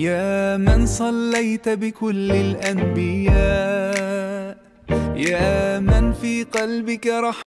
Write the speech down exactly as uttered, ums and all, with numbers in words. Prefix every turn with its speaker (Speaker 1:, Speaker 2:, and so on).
Speaker 1: يا من صليت بكل الأنبياء، يا من في قلبك رحمة